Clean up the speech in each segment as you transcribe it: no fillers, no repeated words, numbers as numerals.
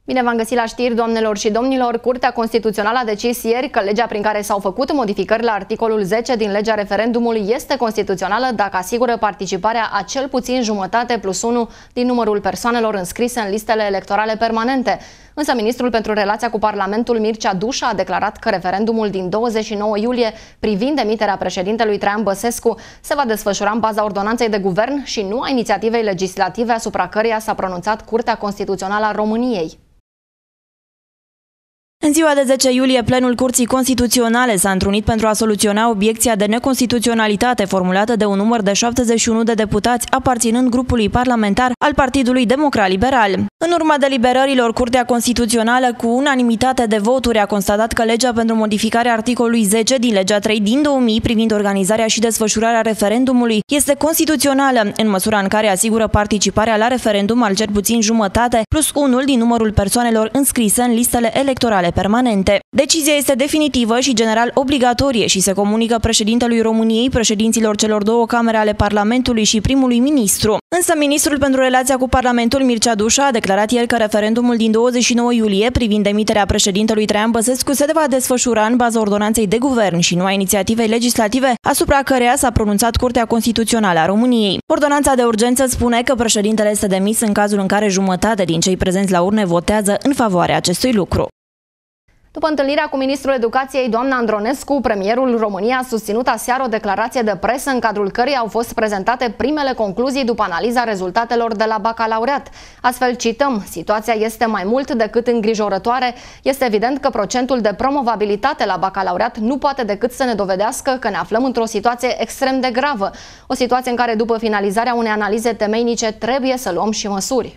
Bine v-am găsit la știri, doamnelor și domnilor. Curtea Constituțională a decis ieri că legea prin care s-au făcut modificări la articolul 10 din legea referendumului este constituțională dacă asigură participarea a cel puțin jumătate plus 1 din numărul persoanelor înscrise în listele electorale permanente. Însă ministrul pentru relația cu Parlamentul, Mircea Dușa, a declarat că referendumul din 29 iulie privind demiterea președintelui Traian Băsescu se va desfășura în baza ordonanței de guvern și nu a inițiativei legislative asupra căreia s-a pronunțat Curtea Constituțională a României. În ziua de 10 iulie, plenul Curții Constituționale s-a întrunit pentru a soluționa obiecția de neconstituționalitate formulată de un număr de 71 de deputați aparținând grupului parlamentar al Partidului Democrat Liberal. În urma deliberărilor, Curtea Constituțională, cu unanimitate de voturi, a constatat că legea pentru modificarea articolului 10 din legea 3 din 2000 privind organizarea și desfășurarea referendumului este constituțională, în măsura în care asigură participarea la referendum al cel puțin jumătate plus unul din numărul persoanelor înscrise în listele electorale permanente. Decizia este definitivă și general obligatorie și se comunică președintelui României, președinților celor două camere ale Parlamentului și primului ministru. Însă ministrul pentru relația cu Parlamentul, Mircea Dușa, a declarat ieri că referendumul din 29 iulie privind demiterea președintelui Traian Băsescu se va desfășura în baza ordonanței de guvern și nu a inițiativei legislative asupra căreia s-a pronunțat Curtea Constituțională a României. Ordonanța de urgență spune că președintele este demis în cazul în care jumătate din cei prezenți la urne votează în favoarea acestui lucru. După întâlnirea cu ministrul educației, doamna Andronescu, premierul României a susținut aseară o declarație de presă în cadrul căreia au fost prezentate primele concluzii după analiza rezultatelor de la bacalaureat. Astfel, cităm, situația este mai mult decât îngrijorătoare. Este evident că procentul de promovabilitate la bacalaureat nu poate decât să ne dovedească că ne aflăm într-o situație extrem de gravă. O situație în care, după finalizarea unei analize temeinice, trebuie să luăm și măsuri.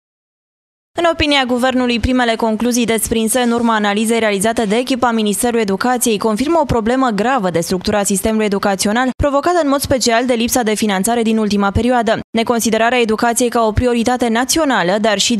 În opinia Guvernului, primele concluzii desprinse în urma analizei realizate de echipa Ministerului Educației confirmă o problemă gravă de structura sistemului educațional, provocată în mod special de lipsa de finanțare din ultima perioadă, neconsiderarea educației ca o prioritate națională,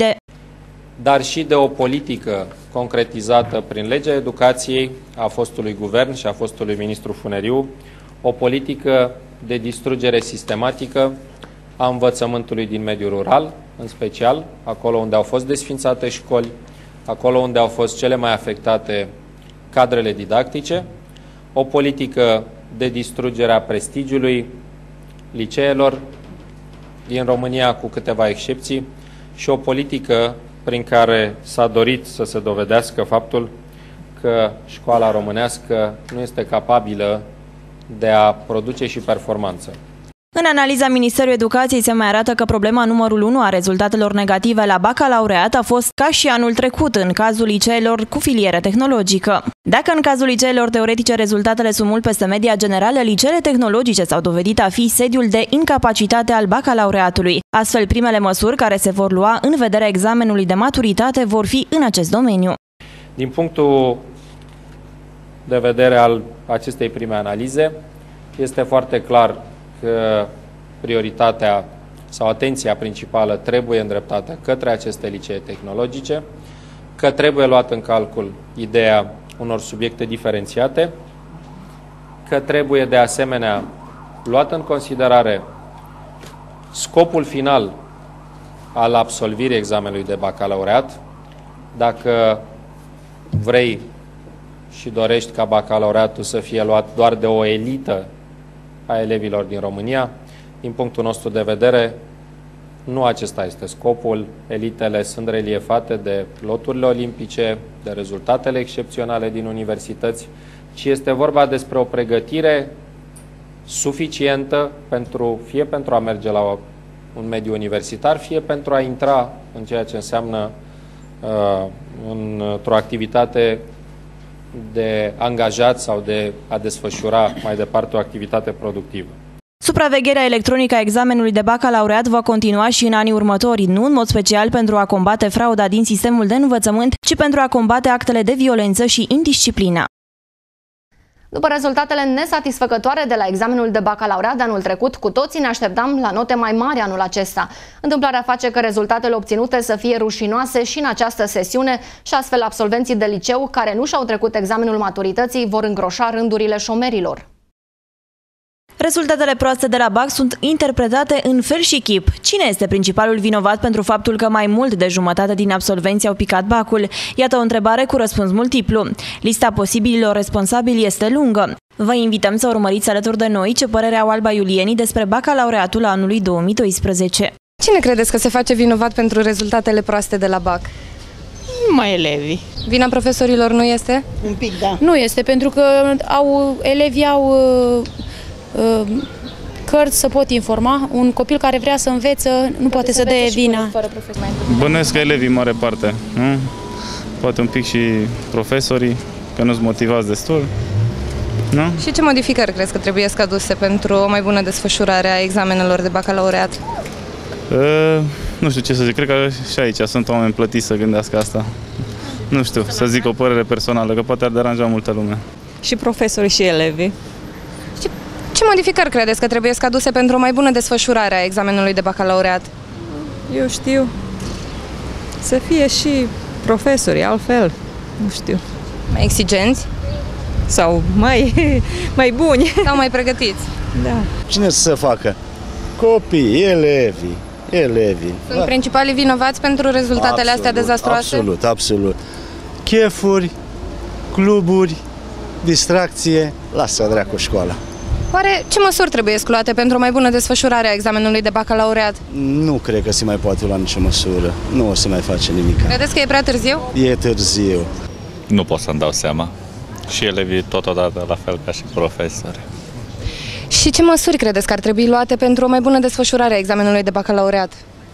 dar și de o politică concretizată prin legea educației a fostului guvern și a fostului ministru Funeriu, o politică de distrugere sistematică a învățământului din mediul rural, în special acolo unde au fost desființate școli, acolo unde au fost cele mai afectate cadrele didactice, o politică de distrugere a prestigiului liceelor din România, cu câteva excepții, și o politică prin care s-a dorit să se dovedească faptul că școala românească nu este capabilă de a produce și performanță. În analiza Ministerului Educației se mai arată că problema numărul 1 a rezultatelor negative la bacalaureat a fost, ca și anul trecut, în cazul liceelor cu filiere tehnologică. Dacă în cazul liceelor teoretice rezultatele sunt mult peste media generală, liceele tehnologice s-au dovedit a fi sediul de incapacitate al bacalaureatului. Astfel, primele măsuri care se vor lua în vederea examenului de maturitate vor fi în acest domeniu. Din punctul de vedere al acestei prime analize, este foarte clar că prioritatea sau atenția principală trebuie îndreptată către aceste licee tehnologice, că trebuie luat în calcul ideea unor subiecte diferențiate, că trebuie de asemenea luat în considerare scopul final al absolvirii examenului de bacalaureat. Dacă vrei și dorești ca bacalaureatul să fie luat doar de o elită a elevilor din România, din punctul nostru de vedere, nu acesta este scopul. Elitele sunt reliefate de loturile olimpice, de rezultatele excepționale din universități, ci este vorba despre o pregătire suficientă fie pentru a merge la un mediu universitar, fie pentru a intra în ceea ce înseamnă într-o activitate de angajat sau de a desfășura mai departe o activitate productivă. Supravegherea electronică a examenului de bacalaureat va continua și în anii următori, nu în mod special pentru a combate frauda din sistemul de învățământ, ci pentru a combate actele de violență și indisciplina. După rezultatele nesatisfăcătoare de la examenul de bacalaureat de anul trecut, cu toții ne așteptam la note mai mari anul acesta. Întâmplarea face că rezultatele obținute să fie rușinoase și în această sesiune și astfel absolvenții de liceu care nu și-au trecut examenul maturității vor îngroșa rândurile șomerilor. Rezultatele proaste de la BAC sunt interpretate în fel și chip. Cine este principalul vinovat pentru faptul că mai mult de jumătate din absolvenți au picat BAC-ul? Iată o întrebare cu răspuns multiplu. Lista posibililor responsabili este lungă. Vă invităm să urmăriți alături de noi ce părere au albaiulienii despre bacalaureatul anului 2012. Cine credeți că se face vinovat pentru rezultatele proaste de la BAC? Numai elevii. Vina profesorilor nu este? Un pic, da. Nu este, pentru că elevii au cărți să pot informa. Un copil care vrea să învețe nu poate să dea vina. Bănuiesc că elevii în mare parte, nu? Poate un pic și profesorii, că nu-s motivați destul. Nu? Și ce modificări crezi că trebuie să aduse pentru o mai bună desfășurare a examenelor de bacalaureat? Nu știu ce să zic, cred că și aici sunt oameni plătiți să gândească asta. Nu știu, să zic o părere personală, că poate ar deranja multă lume. Și profesorii și elevii. Ce modificări credeți că trebuie să aduse pentru o mai bună desfășurare a examenului de bacalaureat? Eu știu, să fie și profesorii, altfel, nu știu. Mai exigenți? Sau mai buni. Sau mai pregătiți? Da. Cine să facă? Copii, elevii. Sunt principalii vinovați pentru rezultatele astea dezastruoase? Absolut, absolut. Chefuri, cluburi, distracție, lasă dracu școala. Oare ce măsuri trebuie luate pentru o mai bună desfășurare a examenului de bacalaureat? Nu cred că se mai poate lua nicio măsură. Nu o să mai face nimic. Credeți că e prea târziu? E târziu. Nu pot să-mi dau seama. Și elevii totodată, la fel ca și profesori. Și ce măsuri credeți că ar trebui luate pentru o mai bună desfășurare a examenului de bacalaureat?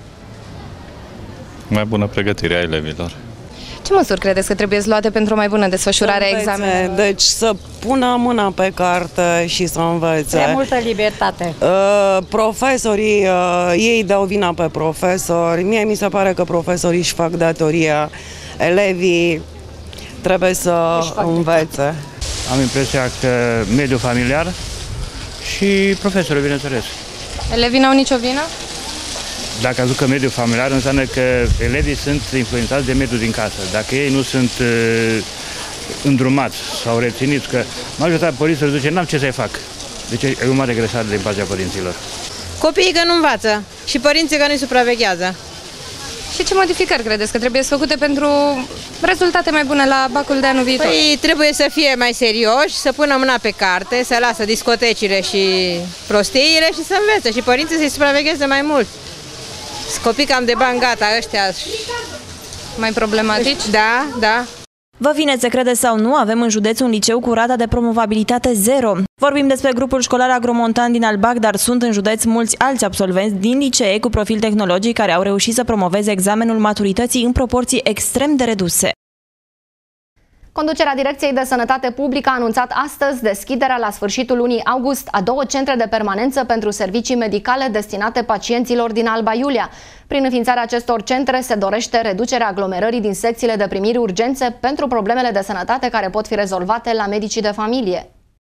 Mai bună pregătire a elevilor. Ce măsuri credeți că trebuie luate pentru o mai bună desfășurare a examenului? Deci să pună mâna pe carte și să învețe. Prea multă libertate. Profesorii, ei dau vina pe profesori. Mie mi se pare că profesorii își fac datoria. Elevii trebuie să învețe. Am impresia că mediul familiar și profesorii, bineînțeles. Elevii n-au nicio vină? Dacă aduc că mediul familiar, înseamnă că elevii sunt influențați de mediul din casă. Dacă ei nu sunt îndrumați sau reținiți, că majoritatea părinților zice, n-am ce să-i fac. Deci e o mare greșeală din partea părinților. Copiii că nu învață și părinții că nu-i supraveghează. Și ce modificări credeți că trebuie făcute pentru rezultate mai bune la bacul de anul viitor? Păi trebuie să fie mai serioși, să pună mâna pe carte, să lasă discotecile și prostiile și să învețe și părinții să-i supravegheze mai mult. Copii cam de bani gata, ăștia mai problematici? Da, da. Vă vine să credeți sau nu, avem în județ un liceu cu rata de promovabilitate 0. Vorbim despre grupul școlar agromontan din Albac, dar sunt în județ mulți alți absolvenți din licee cu profil tehnologic care au reușit să promoveze examenul maturității în proporții extrem de reduse. Conducerea Direcției de Sănătate Publică a anunțat astăzi deschiderea la sfârșitul lunii august a 2 centre de permanență pentru servicii medicale destinate pacienților din Alba Iulia. Prin înființarea acestor centre se dorește reducerea aglomerării din secțiile de primiri urgențe pentru problemele de sănătate care pot fi rezolvate la medicii de familie.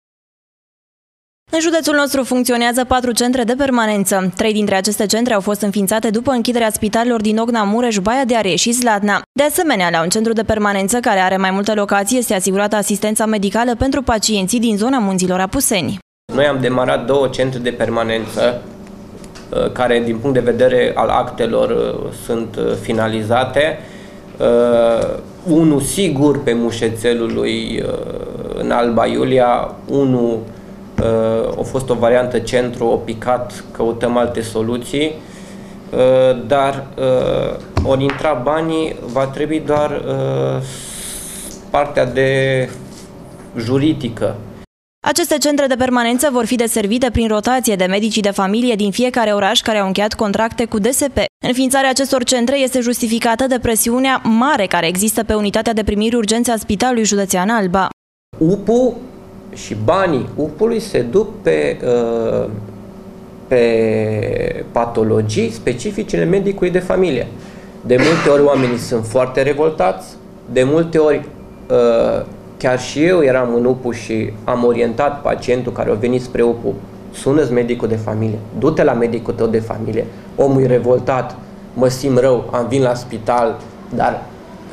În județul nostru funcționează 4 centre de permanență. 3 dintre aceste centre au fost înființate după închiderea spitalelor din Ogna, Mureș, Baia de Areș și Zlatna. De asemenea, la un centru de permanență care are mai multe locații este asigurată asistența medicală pentru pacienții din zona Munților Apuseni. Noi am demarat 2 centre de permanență care, din punct de vedere al actelor, sunt finalizate. Unul sigur pe Mușețelului în Alba Iulia, unul a fost o variantă centru, o picat, căutăm alte soluții, dar ori intra banii, va trebui doar partea de juridică. Aceste centre de permanență vor fi deservite prin rotație de medicii de familie din fiecare oraș care au încheiat contracte cu DSP. Înființarea acestor centre este justificată de presiunea mare care există pe unitatea de primiri urgențe a Spitalului Județean Alba. UPU și banii UPU-ului se duc pe patologii specifice medicului de familie. De multe ori oamenii sunt foarte revoltați, de multe ori chiar și eu eram în UPU și am orientat pacientul care a venit spre UPU. Sună-ți medicul de familie, du-te la medicul tău de familie. Omul e revoltat, mă simt rău, am vin la spital, dar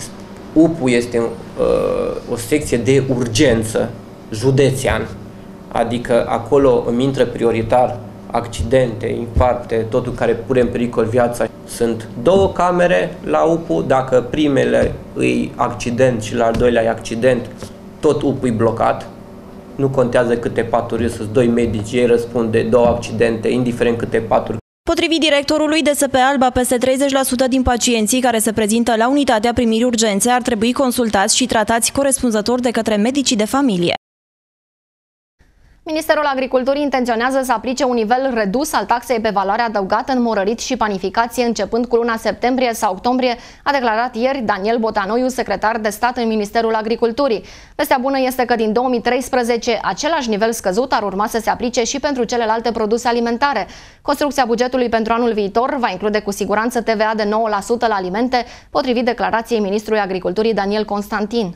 UPU este o secție de urgență județean. adică acolo îmi intră prioritar accidente, infarcte, totul care pune în pericol viața. Sunt 2 camere la UPU, dacă primele îi accident și la al doilea e accident, tot UPU e blocat. Nu contează câte paturi sunt 2 medici, ei răspund de 2 accidente, indiferent câte paturi. Potrivit directorului DSP Alba, peste 30% din pacienții care se prezintă la unitatea primirii urgențe ar trebui consultați și tratați corespunzător de către medicii de familie. Ministerul Agriculturii intenționează să aplice un nivel redus al taxei pe valoare adăugată în morărit și panificație începând cu luna septembrie sau octombrie, a declarat ieri Daniel Botanoiu, secretar de stat în Ministerul Agriculturii. Vestea bună este că din 2013 același nivel scăzut ar urma să se aplice și pentru celelalte produse alimentare. Construcția bugetului pentru anul viitor va include cu siguranță TVA de 9% la alimente, potrivit declarației ministrului Agriculturii Daniel Constantin.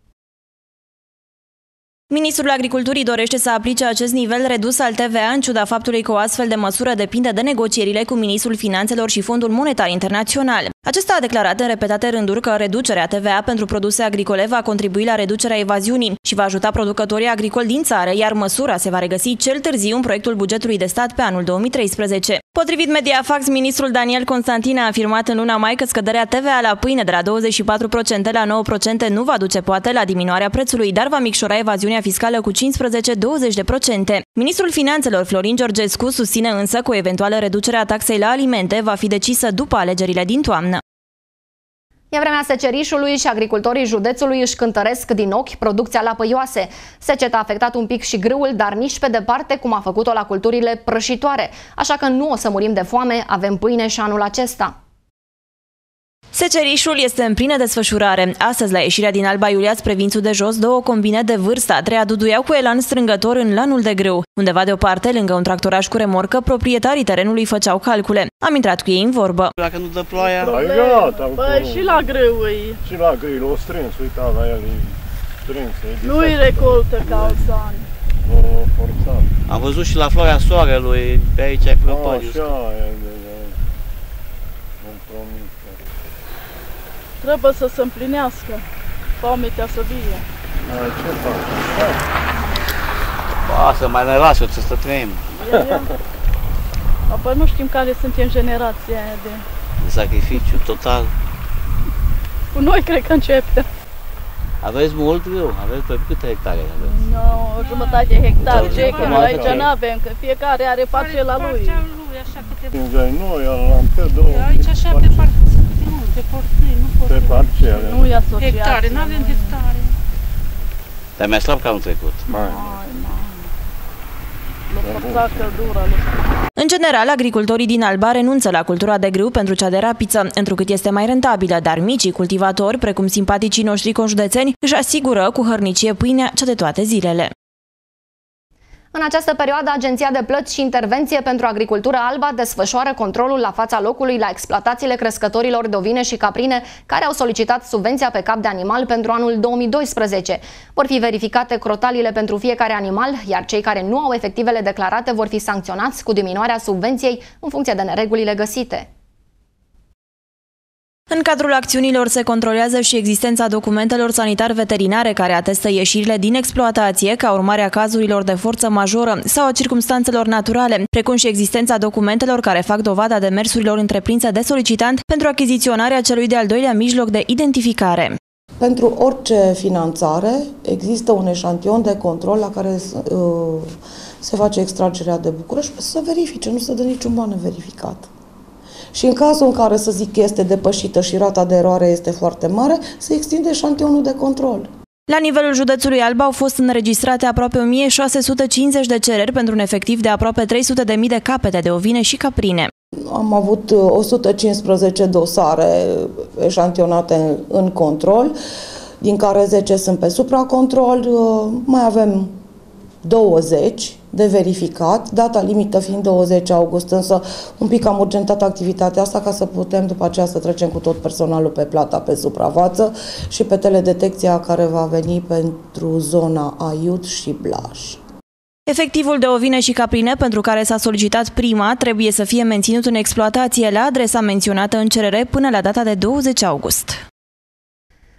Ministrul Agriculturii dorește să aplice acest nivel redus al TVA, în ciuda faptului că o astfel de măsură depinde de negocierile cu Ministrul Finanțelor și Fondul Monetar Internațional. Acesta a declarat în repetate rânduri că reducerea TVA pentru produse agricole va contribui la reducerea evaziunii și va ajuta producătorii agricoli din țară, iar măsura se va regăsi cel târziu în proiectul bugetului de stat pe anul 2013. Potrivit Mediafax, ministrul Daniel Constantin a afirmat în luna mai că scăderea TVA la pâine de la 24% la 9% nu va duce poate la diminuarea prețului, dar va micșora evaziunea fiscală cu 15-20%. Ministrul Finanțelor Florin Georgescu susține însă că o eventuală reducere a taxei la alimente va fi decisă după alegerile din toamnă. E vremea secerișului și agricultorii județului își cântăresc din ochi producția la păioase. Seceta a afectat un pic și grâul, dar nici pe departe cum a făcut-o la culturile prășitoare. Așa că nu o să murim de foame, avem pâine și anul acesta. Secerișul este în plină desfășurare. Astăzi, la ieșirea din Alba Iulia spre Vințul de Jos, 2 combine de vârstă a treia duduiau cu elan strângător în lanul de grâu. Undeva deoparte, lângă un tractoraș cu remorcă, proprietarii terenului făceau calcule. Am intrat cu ei în vorbă. Dacă nu dă ploaia... Gata, păi și la grâu îi... Și la grâu, o strâns, uita la el, e strâns. Nu-i recoltă ca alți ani. O forțat. Am văzut și la floarea soarelui, pe aici ai prăpădiu. Așa, îmi promis. Trebuie să se împlinească. Foametea să vie. Ce faci? Ba, să mai ne lasă, să trăim. Apoi nu știm care suntem generația aia de... Sacrificiu total. Cu noi cred că începe. Aveți mult grâu? Aveți pe câte hectare aveți? No, o jumătate de hectare. Ce că noi aici nu avem, că fiecare are parcela lui. Noi l-am pe 2. Aici așa pe parcele, pe portăi, nu pe parcele. Nu e asociație. Hectare, nu avem hectare. Dar mai slab ca anul trecut. În general, agricultorii din Alba renunță la cultura de grâu pentru cea de rapiță, întrucât este mai rentabilă, dar micii cultivatori, precum simpaticii noștri conjudețeni, își asigură cu hărnicie pâinea cea de toate zilele. În această perioadă, Agenția de Plăți și Intervenție pentru Agricultură Alba desfășoară controlul la fața locului la exploatațiile crescătorilor de ovine și caprine care au solicitat subvenția pe cap de animal pentru anul 2012. Vor fi verificate crotalile pentru fiecare animal, iar cei care nu au efectivele declarate vor fi sancționați cu diminuarea subvenției în funcție de neregulile găsite. În cadrul acțiunilor se controlează și existența documentelor sanitar-veterinare care atestă ieșirile din exploatație ca urmare a cazurilor de forță majoră sau a circumstanțelor naturale, precum și existența documentelor care fac dovada demersurilor întreprinse de solicitant pentru achiziționarea celui de-al doilea mijloc de identificare. Pentru orice finanțare există un eșantion de control la care se face extragerea de bucură și să verifice, nu se dă niciun ban neverificat. Și în cazul în care, să zic, este depășită și rata de eroare este foarte mare, se extinde eșantionul de control. La nivelul județului Alba au fost înregistrate aproape 1650 de cereri pentru un efectiv de aproape 300.000 de capete de ovine și caprine. Am avut 115 dosare eșantionate în control, din care 10 sunt pe supracontrol, mai avem 20 de verificat, data limită fiind 20 august, însă un pic am urgentat activitatea asta ca să putem după aceea să trecem cu tot personalul pe plata pe suprafață și pe teledetecția care va veni pentru zona Aiud și Blaj. Efectivul de ovine și caprine pentru care s-a solicitat prima trebuie să fie menținut în exploatație la adresa menționată în cerere până la data de 20 august.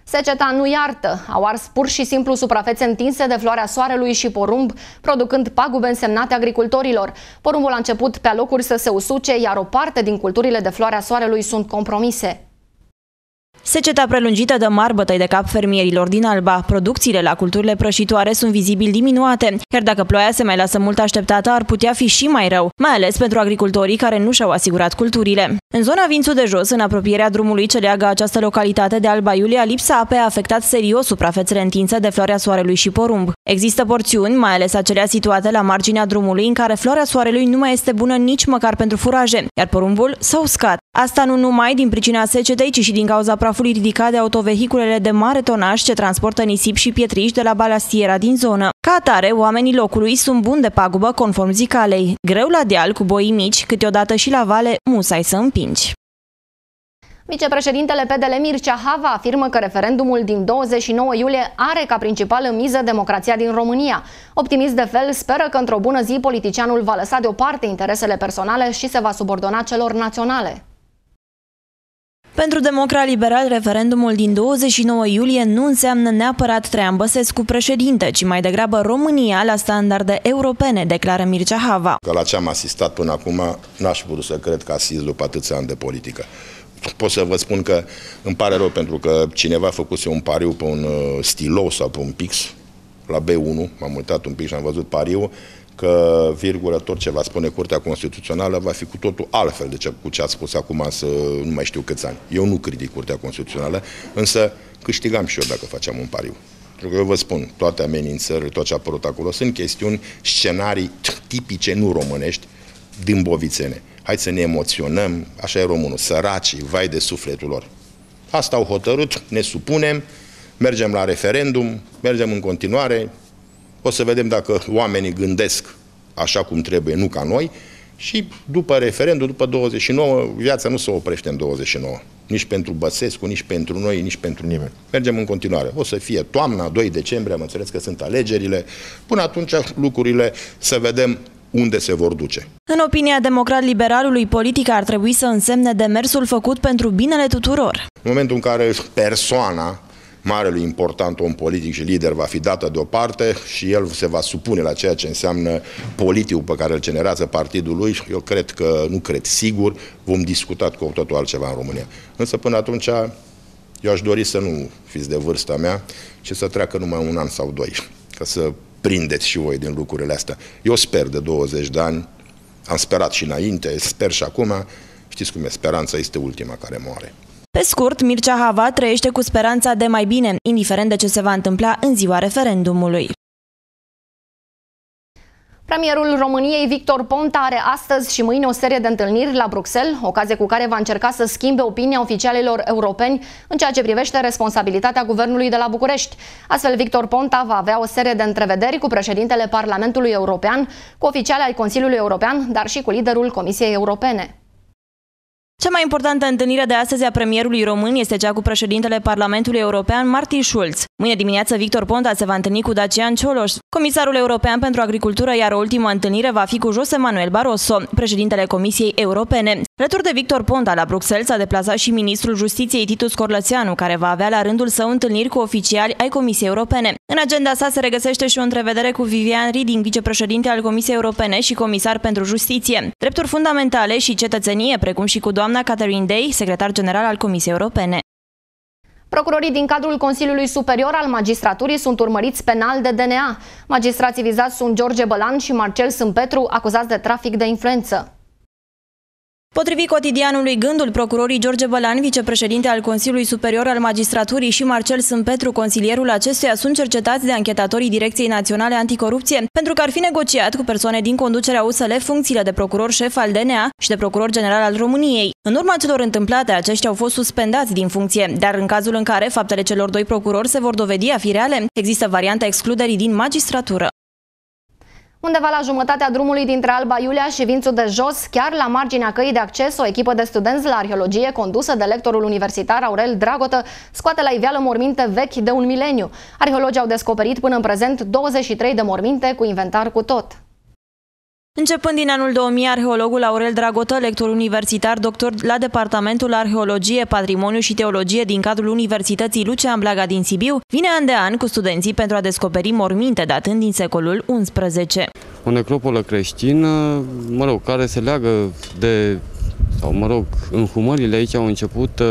Seceta nu iartă. Au ars pur și simplu suprafețe întinse de floarea soarelui și porumb, producând pagube însemnate agricultorilor. Porumbul a început pe alocuri să se usuce, iar o parte din culturile de floarea soarelui sunt compromise. Seceta prelungită dă mari bătăi de cap fermierilor din Alba. Producțiile la culturile prășitoare sunt vizibil diminuate, iar dacă ploaia se mai lasă mult așteptată, ar putea fi și mai rău, mai ales pentru agricultorii care nu și-au asigurat culturile. În zona Vințu de Jos, în apropierea drumului ce leagă această localitate de Alba Iulia, lipsa apei a afectat serios suprafețele întinse de floarea soarelui și porumb. Există porțiuni, mai ales acelea situate la marginea drumului, în care floarea soarelui nu mai este bună nici măcar pentru furaje, iar porumbul s-a uscat. Asta nu numai din pricina secetei, ci și din cauza prafului ridicat de autovehiculele de mare tonaj ce transportă nisip și pietriș de la balastiera din zonă. Ca atare, oamenii locului sunt buni de pagubă, conform zicalei. Greu la deal, cu boii mici, câteodată și la vale, musai să împingi. Vicepreședintele PDL Mircea Hava afirmă că referendumul din 29 iulie are ca principală miză democrația din România. Optimist de fel, speră că într-o bună zi politicianul va lăsa deoparte interesele personale și se va subordona celor naționale. Pentru Democrat Liberal, referendumul din 29 iulie nu înseamnă neapărat Traian Băsescu președinte, ci mai degrabă România la standarde europene, declară Mircea Hava. Că la ce am asistat până acum, n-aș putut să cred că asist după atâția ani de politică. Pot să vă spun că îmi pare rău pentru că cineva făcuse un pariu pe un stilou sau pe un pix la B1, m-am uitat un pic și am văzut pariul, că, virgulă, tot ce va spune Curtea Constituțională va fi cu totul altfel de cu ce ați spus acum, să nu mai știu câți ani. Eu nu critic Curtea Constituțională, însă câștigam și eu dacă faceam un pariu. Pentru că eu vă spun, toate amenințările, tot ce a apărut acolo, sunt chestiuni, scenarii tipice, nu românești, dâmbovițene. Hai să ne emoționăm, așa e românul, săracii, vai de sufletul lor. Asta au hotărât, ne supunem, mergem la referendum, mergem în continuare. O să vedem dacă oamenii gândesc așa cum trebuie, nu ca noi, și după referendum, după 29, viața nu se oprește în 29. Nici pentru Băsescu, nici pentru noi, nici pentru nimeni. Mergem în continuare. O să fie toamna, 2 decembrie, am înțeles că sunt alegerile. Până atunci lucrurile să vedem unde se vor duce. În opinia democrat-liberalului, politica ar trebui să însemne demersul făcut pentru binele tuturor. În momentul în care persoana marelui important om politic și lider va fi dată deoparte și el se va supune la ceea ce înseamnă politicul pe care îl generează partidul lui, eu cred că, nu cred, sigur, vom discuta cu totul altceva în România. Însă până atunci eu aș dori să nu fiți de vârsta mea și să treacă numai 1 an sau 2, ca să prindeți și voi din lucrurile astea. Eu sper de 20 de ani, am sperat și înainte, sper și acum, știți cum e, speranța este ultima care moare. Pe scurt, Mircea Hava trăiește cu speranța de mai bine, indiferent de ce se va întâmpla în ziua referendumului. Premierul României, Victor Ponta, are astăzi și mâine o serie de întâlniri la Bruxelles, ocazie cu care va încerca să schimbe opinia oficialilor europeni în ceea ce privește responsabilitatea guvernului de la București. Astfel, Victor Ponta va avea o serie de întrevederi cu președintele Parlamentului European, cu oficiali ai Consiliului European, dar și cu liderul Comisiei Europene. Cea mai importantă întâlnire de astăzi a premierului român este cea cu președintele Parlamentului European, Martin Schulz. Mâine dimineață, Victor Ponta se va întâlni cu Dacian Cioloș, comisarul european pentru agricultură, iar o ultimă întâlnire va fi cu José Manuel Barroso, președintele Comisiei Europene. Alături de Victor Ponta, la Bruxelles s-a deplasat și ministrul Justiției Titus Corlățeanu, care va avea la rândul său întâlniri cu oficiali ai Comisiei Europene. În agenda sa se regăsește și o întrevedere cu Viviane Reding, vicepreședinte al Comisiei Europene și comisar pentru justiție, drepturi fundamentale și cetățenie, precum și cu doamna Catherine Day, secretar general al Comisiei Europene. Procurorii din cadrul Consiliului Superior al Magistraturii sunt urmăriți penal de DNA. Magistrații vizați sunt George Bălan și Marcel Sâmpetru, acuzați de trafic de influență. Potrivit cotidianului Gândul, procurorii George Bălan, vicepreședinte al Consiliului Superior al Magistraturii, și Marcel Sâmpetru, consilierul acestuia, sunt cercetați de anchetatorii Direcției Naționale Anticorupție pentru că ar fi negociat cu persoane din conducerea USL funcțiile de procuror șef al DNA și de procuror general al României. În urma celor întâmplate, aceștia au fost suspendați din funcție, dar în cazul în care faptele celor 2 procurori se vor dovedi a fi reale, există varianta excluderii din magistratură. Undeva la jumătatea drumului dintre Alba Iulia și Vințu de Jos, chiar la marginea căii de acces, o echipă de studenți la arheologie, condusă de lectorul universitar Aurel Dragotă, scoate la iveală morminte vechi de 1 mileniu. Arheologii au descoperit până în prezent 23 de morminte cu inventar cu tot. Începând din anul 2000, arheologul Aurel Dragotă, lector universitar, doctor la Departamentul Arheologie, Patrimoniu și Teologie din cadrul Universității Lucian Blaga din Sibiu, vine an de an cu studenții pentru a descoperi morminte datând din secolul XI. O necropolă creștină, care se leagă de, înhumările aici au început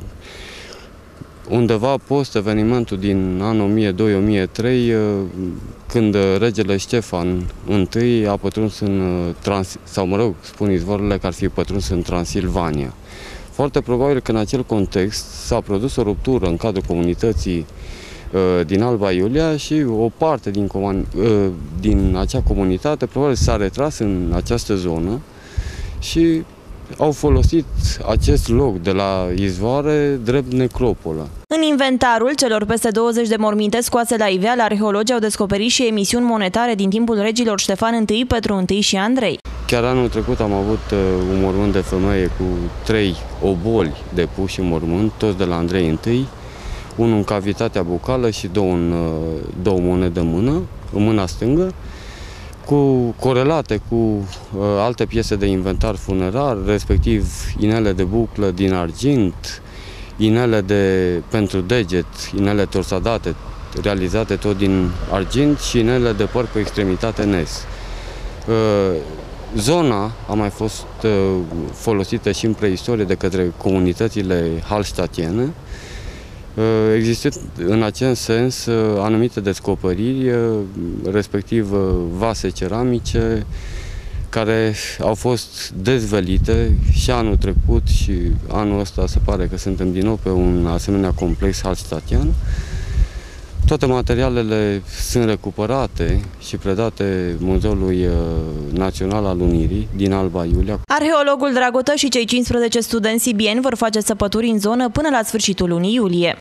undeva post-evenimentul din anul 1002-1003, când regele Ștefan I a pătruns în spun izvorurile că ar fi pătruns în Transilvania. Foarte probabil că în acel context s-a produs o ruptură în cadrul comunității din Alba Iulia și o parte din acea comunitate probabil s-a retras în această zonă și au folosit acest loc de la izvoare drept necropolă. În inventarul celor peste 20 de morminte scoase la iveală, arheologii au descoperit și emisiuni monetare din timpul regilor Ștefan I, Petru I și Andrei. Chiar anul trecut am avut un mormânt de femeie cu 3 oboli depuși în mormânt, toți de la Andrei I, unul în cavitatea bucală și două monede în mâna stângă, corelate cu alte piese de inventar funerar, respectiv inele de buclă din argint, inele pentru deget, inele torsadate, realizate tot din argint și inele de păr cu extremitate nes. Zona a mai fost folosită și în preistorie de către comunitățile hallstattiene. Există în acest sens anumite descoperiri, respectiv vase ceramice, care au fost dezvălite și anul trecut și anul ăsta se pare că suntem din nou pe un asemenea complex hallstattian. Toate materialele sunt recuperate și predate Muzeului Național al Unirii din Alba Iulia. Arheologul Dragotă și cei 15 studenți sibieni vor face săpături în zonă până la sfârșitul lunii iulie.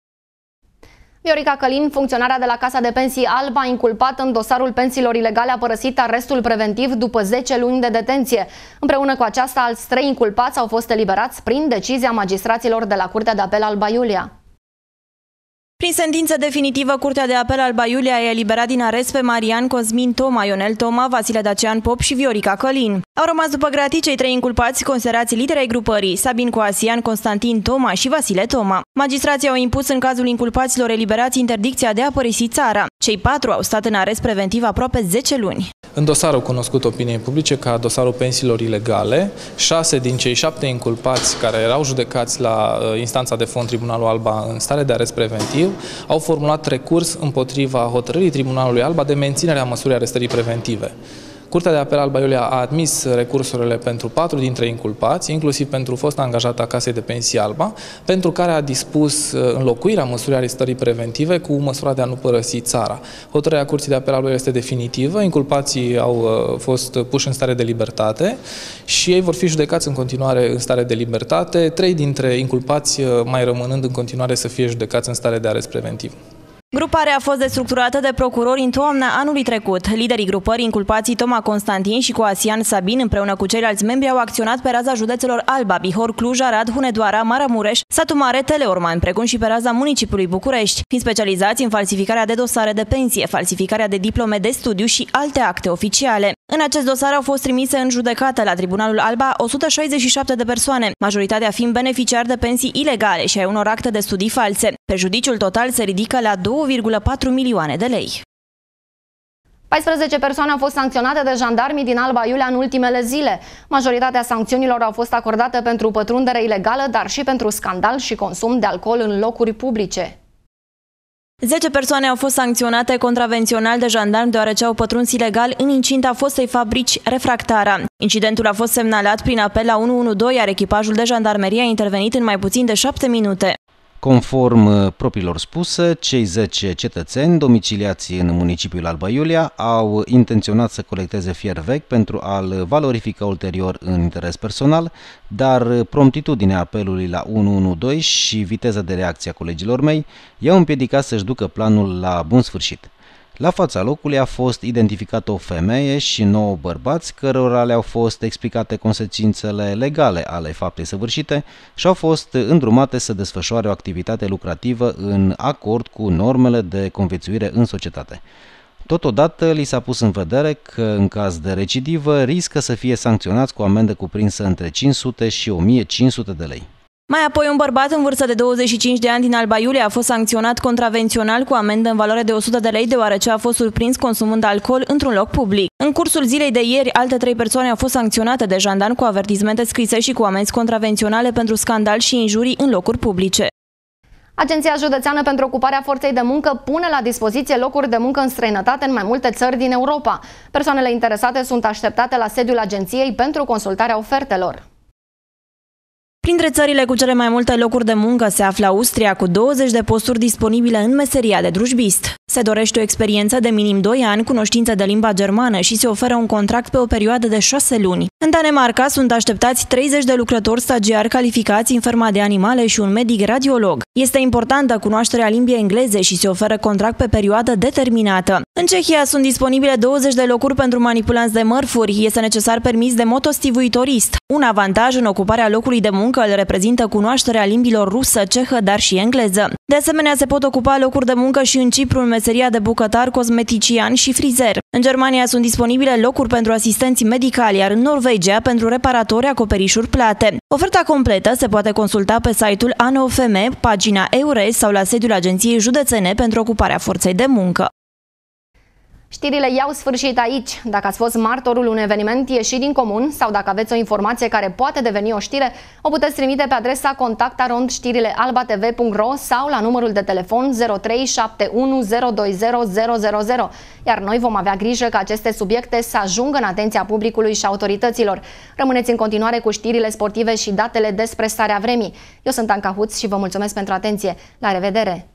Viorica Călin, funcționarea de la Casa de Pensii Alba, inculpată în dosarul pensiilor ilegale, a părăsit arestul preventiv după 10 luni de detenție. Împreună cu aceasta, alți 3 inculpați au fost eliberați prin decizia magistraților de la Curtea de Apel Alba Iulia. Prin sentință definitivă, Curtea de Apel Alba Iulia a eliberat din arest pe Marian Cosmin Toma, Ionel Toma, Vasile Dacian Pop și Viorica Călin. Au rămas după gratii cei 3 inculpați considerați lideri ai grupării, Sabin Coasian, Constantin Toma și Vasile Toma. Magistrații au impus în cazul inculpaților eliberați interdicția de a părăsi țara. Cei 4 au stat în arest preventiv aproape 10 luni. În dosarul cunoscut opiniei publice ca dosarul pensiilor ilegale, 6 din cei 7 inculpați care erau judecați la instanța de fond Tribunalul Alba în stare de arest preventiv au formulat recurs împotriva hotărârii Tribunalului Alba de menținere a măsurii arestării preventive. Curtea de Apel Alba Iulia a admis recursurile pentru 4 dintre inculpați, inclusiv pentru fosta angajată a Casei de Pensii Alba, pentru care a dispus înlocuirea măsurii arestării preventive cu măsura de a nu părăsi țara. Hotărârea Curții de Apel Alba Iulia este definitivă, inculpații au fost puși în stare de libertate și ei vor fi judecați în continuare în stare de libertate, 3 dintre inculpați mai rămânând în continuare să fie judecați în stare de arest preventiv. Gruparea a fost destructurată de procurori în toamna anului trecut. Liderii grupării, inculpații Toma Constantin și Coasian Sabin, împreună cu ceilalți membri, au acționat pe raza județelor Alba, Bihor, Cluj, Arad, Hunedoara, Maramureș, Satu Mare, Teleorman, precum și pe raza municipiului București, fiind specializați în falsificarea de dosare de pensie, falsificarea de diplome de studiu și alte acte oficiale. În acest dosar au fost trimise în judecată la Tribunalul Alba 167 de persoane, majoritatea fiind beneficiari de pensii ilegale și ai unor acte de studii false. Prejudiciul total se ridică la 2,4 milioane de lei. 14 persoane au fost sancționate de jandarmii din Alba Iulia în ultimele zile. Majoritatea sancțiunilor au fost acordate pentru pătrundere ilegală, dar și pentru scandal și consum de alcool în locuri publice. 10 persoane au fost sancționate contravențional de jandarmi deoarece au pătruns ilegal în incinta fostei fabrici Refractara. Incidentul a fost semnalat prin apel la 112, iar echipajul de jandarmerie a intervenit în mai puțin de 7 minute. Conform propriilor spuse, cei 10 cetățeni domiciliați în municipiul Alba Iulia au intenționat să colecteze fier vechi pentru a-l valorifica ulterior în interes personal, dar promptitudinea apelului la 112 și viteza de reacție a colegilor mei i-au împiedicat să-și ducă planul la bun sfârșit. La fața locului a fost identificată o femeie și 9 bărbați, cărora le-au fost explicate consecințele legale ale faptei săvârșite și au fost îndrumate să desfășoare o activitate lucrativă în acord cu normele de conviețuire în societate. Totodată, li s-a pus în vedere că, în caz de recidivă, riscă să fie sancționați cu o amendă cuprinsă între 500 și 1500 de lei. Mai apoi, un bărbat în vârstă de 25 de ani din Alba Iulia a fost sancționat contravențional cu amendă în valoare de 100 de lei, deoarece a fost surprins consumând alcool într-un loc public. În cursul zilei de ieri, alte 3 persoane au fost sancționate de jandarmi cu avertismente scrise și cu amenzi contravenționale pentru scandal și injurii în locuri publice. Agenția Județeană pentru Ocuparea Forței de Muncă pune la dispoziție locuri de muncă în străinătate în mai multe țări din Europa. Persoanele interesate sunt așteptate la sediul agenției pentru consultarea ofertelor. Printre țările cu cele mai multe locuri de muncă se află Austria, cu 20 de posturi disponibile în meseria de drujbist. Se dorește o experiență de minim 2 ani, cunoștință de limba germană și se oferă un contract pe o perioadă de 6 luni. În Danemarca sunt așteptați 30 de lucrători stagiari calificați în ferma de animale și un medic radiolog. Este importantă cunoașterea limbii engleze și se oferă contract pe perioadă determinată. În Cehia sunt disponibile 20 de locuri pentru manipulanți de mărfuri. Este necesar permis de motostivuitorist. Un avantaj în ocuparea locului de muncă îl reprezintă cunoașterea limbilor rusă, cehă, dar și engleză. De asemenea, se pot ocupa locuri de muncă și în Cipru în meseria de bucătar, cosmetician și frizer. În Germania sunt disponibile locuri pentru asistenți medicali, iar în Norvegia pentru reparatori, acoperișuri plate. Oferta completă se poate consulta pe site-ul ANOFM, pagina EURES sau la sediul Agenției Județene pentru Ocuparea Forței de Muncă. Știrile iau sfârșit aici. Dacă ați fost martorul unui eveniment ieșit din comun sau dacă aveți o informație care poate deveni o știre, o puteți trimite pe adresa contact@știrile-alba-tv.ro sau la numărul de telefon 0371020000, iar noi vom avea grijă ca aceste subiecte să ajungă în atenția publicului și autorităților. Rămâneți în continuare cu știrile sportive și datele despre starea vremii. Eu sunt Anca Huț și vă mulțumesc pentru atenție. La revedere!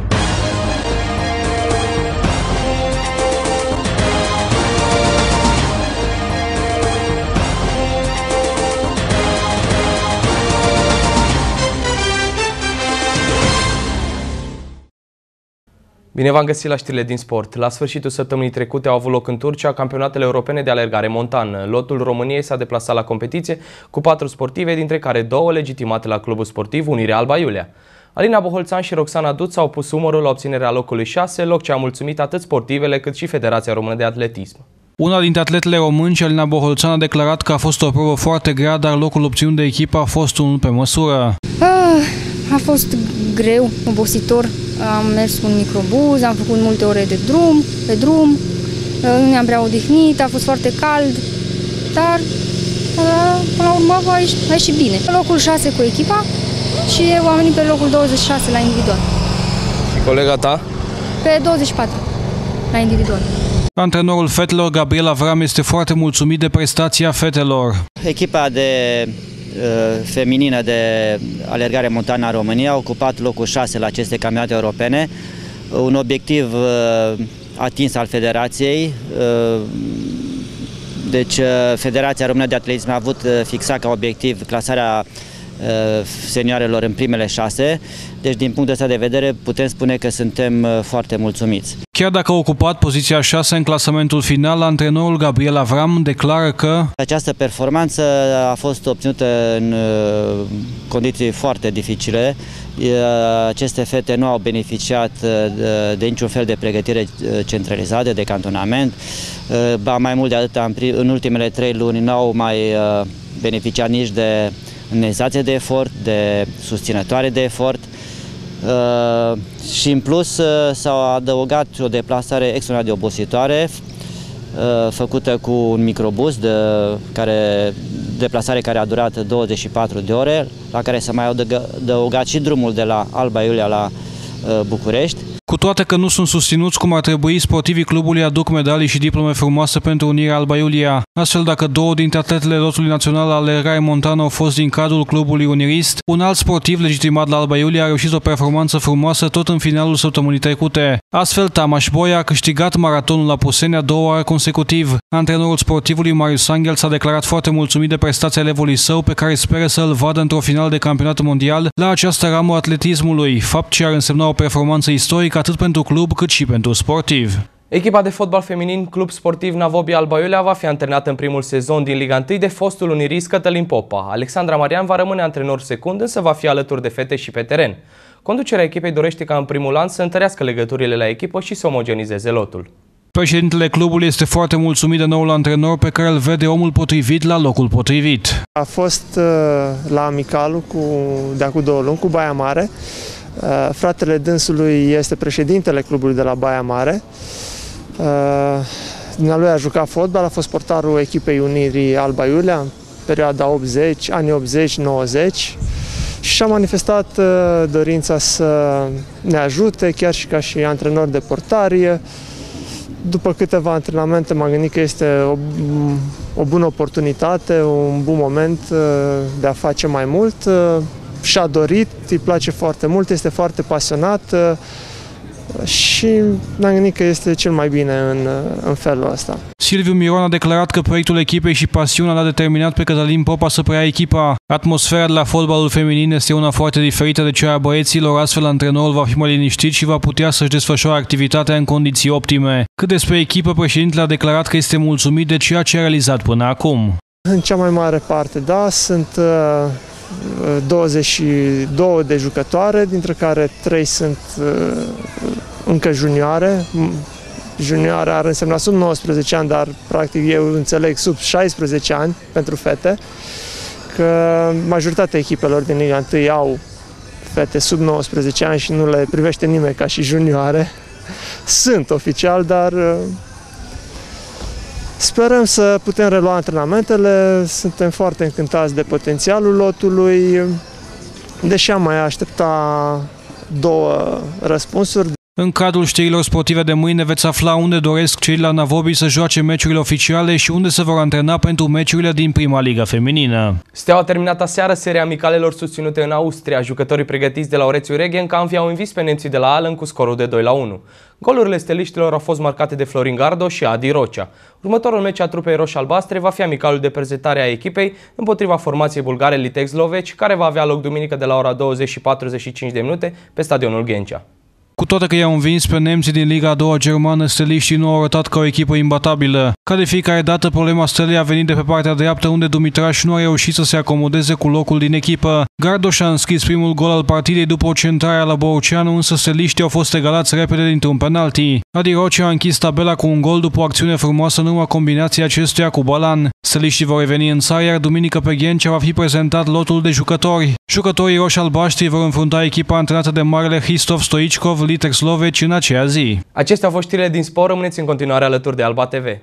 Bine v-am găsit la știrile din sport. La sfârșitul săptămânii trecute au avut loc în Turcia campionatele europene de alergare montană. Lotul României s-a deplasat la competiție cu 4 sportive, dintre care 2 legitimate la clubul sportiv Unirea Alba Iulia. Alina Boholțan și Roxana Duț au pus umărul la obținerea locului 6, loc ce a mulțumit atât sportivele cât și Federația Română de Atletism. Una dintre atletele români, Alina Boholțan, a declarat că a fost o probă foarte grea, dar locul obținut de echipă a fost unul pe măsură. A fost greu, obositor. Am mers cu un microbuz, am făcut multe ore de drum, nu ne-am prea odihnit, a fost foarte cald, dar până la urmă a ieșit bine. Locul 6 cu echipa și eu am venit pe locul 26 la individual. Și colega ta? Pe 24 la individual. Antrenorul fetelor, Gabriel Avram, este foarte mulțumit de prestația fetelor. Echipa feminină de alergare montană a României a ocupat locul 6 la aceste campionate europene, un obiectiv atins al Federației. Deci Federația Română de Atletism a avut fixat ca obiectiv clasarea senioarelor în primele 6, deci din punctul ăsta de vedere putem spune că suntem foarte mulțumiți. Chiar dacă a ocupat poziția 6 în clasamentul final, antrenorul Gabriel Avram declară că această performanță a fost obținută în condiții foarte dificile. Aceste fete nu au beneficiat de niciun fel de pregătire centralizată, de cantonament. Ba mai mult de atât, în ultimele 3 luni nu au mai beneficiat nici de organizație de efort, de susținătoare de efort și în plus s-a adăugat o deplasare extraordinar de obositoare făcută cu un microbus, deplasare care a durat 24 de ore, la care s-a mai adăugat și drumul de la Alba Iulia la București. Cu toate că nu sunt susținuți cum ar trebui, sportivii clubului aduc medalii și diplome frumoase pentru Unirea Alba Iulia. Astfel, dacă 2 dintre atletele lotului național la alergare montană au fost din cadrul clubului unirist, un alt sportiv legitimat la Alba Iulia a reușit o performanță frumoasă tot în finalul săptămânii trecute. Astfel, Tamaș Boia a câștigat maratonul la Puseni a 2 ori consecutiv. Antrenorul sportivului Marius Angel s-a declarat foarte mulțumit de prestația elevului său, pe care speră să îl vadă într-o finală de campionat mondial la această ramă atletismului, fapt ce ar însemna o performanță istorică atât pentru club cât și pentru sportiv. Echipa de fotbal feminin Club Sportiv Navobi Alba Iulia va fi antrenată în primul sezon din Liga 1 de fostul unirist Cătălin Popa. Alexandra Marian va rămâne antrenor secund, însă va fi alături de fete și pe teren. Conducerea echipei dorește ca în primul an să întărească legăturile la echipă și să omogenizeze lotul. Președintele clubului este foarte mulțumit de noul antrenor pe care îl vede omul potrivit la locul potrivit. A fost la amicalul de acum 2 luni cu Baia Mare. Fratele dânsului este președintele clubului de la Baia Mare. Dumnealui a jucat fotbal, a fost portarul echipei Unirii Alba Iulia în perioada anii 80-90 și a manifestat dorința să ne ajute, chiar și ca și antrenor de portarie. După câteva antrenamente m-am gândit că este o bună oportunitate, un bun moment de a face mai mult. Și-a dorit, îi place foarte mult, este foarte pasionat și ne-am gândit că este cel mai bine în felul ăsta. Silviu Miron a declarat că proiectul echipei și pasiunea l-a determinat pe Cătălin Popa să preia echipa. Atmosfera de la fotbalul feminin este una foarte diferită de cea a băieților, astfel antrenorul va fi mai liniștit și va putea să-și desfășoare activitatea în condiții optime. Cât despre echipă, președintele a declarat că este mulțumit de ceea ce a realizat până acum. În cea mai mare parte, da, sunt 22 de jucătoare, dintre care 3 sunt încă junioare. Junioare ar însemna sub 19 ani, dar practic eu înțeleg sub 16 ani pentru fete, că majoritatea echipelor din Liga 1 au fete sub 19 ani și nu le privește nimeni ca și junioare. Sunt oficial, dar sperăm să putem relua antrenamentele, suntem foarte încântați de potențialul lotului, deși am mai aștepta 2 răspunsuri. În cadrul știrilor sportive de mâine veți afla unde doresc cei la Navobi să joace meciurile oficiale și unde se vor antrena pentru meciurile din Prima Ligă Feminină. Steaua a terminat aseară seria amicalelor susținute în Austria. Jucătorii pregătiți de la Orețiu Regenkampf i-au învins pe nemții de la Allen cu scorul de 2-1. Golurile steliștilor au fost marcate de Florin Gardo și Adi Rocea. Următorul meci a trupei roș-albastre va fi amicalul de prezentare a echipei împotriva formației bulgare Litex Loveci, care va avea loc duminică de la ora 20:45 pe stadionul Ghencea. Cu toate că i-au învins pe nemții din Liga a 2-a germană, steliștii nu au arătat ca o echipă imbatabilă. Ca de fiecare dată, problema Stelei a venit de pe partea dreaptă, unde Dumitraș nu a reușit să se acomodeze cu locul din echipă. Gardo și-a înscris primul gol al partidei după o centrare la Boroceanu, însă steliștii au fost egalați repede dintr-un penalti. Adi Rocea a închis tabela cu un gol după o acțiune frumoasă în urma combinației acestuia cu Balan. Steliștii vor reveni în țară, iar duminică pe Ghencea va fi prezentat lotul de jucători. Jucătorii roș-albaștri vor înfrunta echipa antrenată de marele Hristof Stoichkov, Litex Loveci, în aceea zi. Acestea au fost știrile din sport, rămâneți în continuare alături de Alba TV.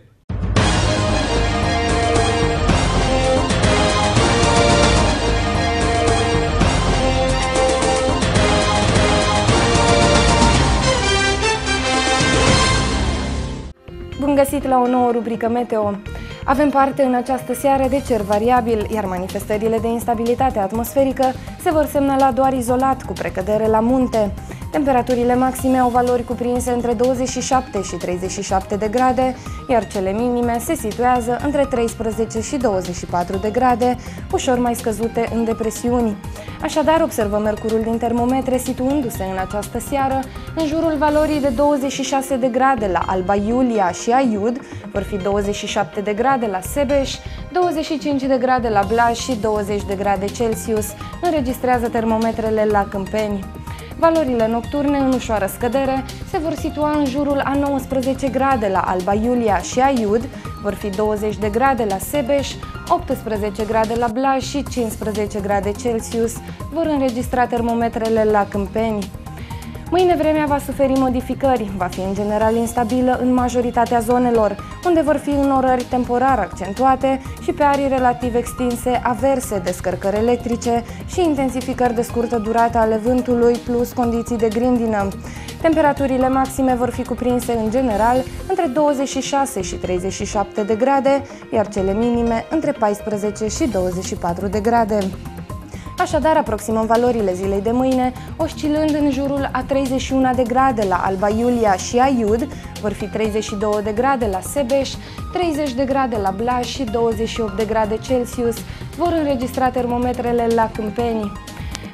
Bun găsit la o nouă rubrică Meteo. Avem parte în această seară de cer variabil, iar manifestările de instabilitate atmosferică se vor semnala doar izolat, cu precădere la munte. Temperaturile maxime au valori cuprinse între 27 și 37 de grade, iar cele minime se situează între 13 și 24 de grade, ușor mai scăzute în depresiuni. Așadar, observăm mercurul din termometre situându-se în această seară în jurul valorii de 26 de grade la Alba Iulia și Aiud, vor fi 27 de grade la Sebeș, 25 de grade la Blaj și 20 de grade Celsius, înregistrează termometrele la Câmpeni. Valorile nocturne în ușoară scădere se vor situa în jurul a 19 grade la Alba Iulia și Aiud, vor fi 20 de grade la Sebeș, 18 grade la Blaj și 15 grade Celsius, vor înregistra termometrele la Câmpeni. Mâine vremea va suferi modificări, va fi în general instabilă în majoritatea zonelor, unde vor fi înnorări temporar accentuate și pe arii relativ extinse averse, descărcări electrice și intensificări de scurtă durată ale vântului, plus condiții de grindină. Temperaturile maxime vor fi cuprinse în general între 26 și 37 de grade, iar cele minime între 14 și 24 de grade. Așadar, aproximăm valorile zilei de mâine, oscilând în jurul a 31 de grade la Alba Iulia și Aiud, vor fi 32 de grade la Sebeș, 30 de grade la Blaj și 28 de grade Celsius, vor înregistra termometrele la Câmpeni.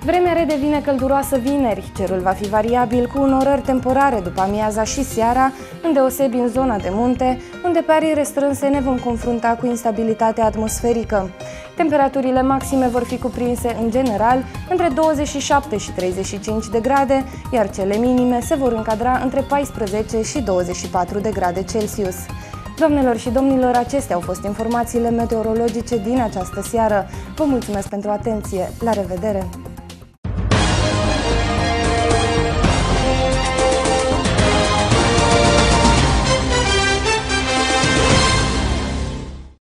Vremea redevine călduroasă vineri. Cerul va fi variabil cu unorări temporare după amiaza și seara, îndeosebi în zona de munte, unde pe arii restrânse ne vom confrunta cu instabilitatea atmosferică. Temperaturile maxime vor fi cuprinse în general între 27 și 35 de grade, iar cele minime se vor încadra între 14 și 24 de grade Celsius. Doamnelor și domnilor, acestea au fost informațiile meteorologice din această seară. Vă mulțumesc pentru atenție. La revedere!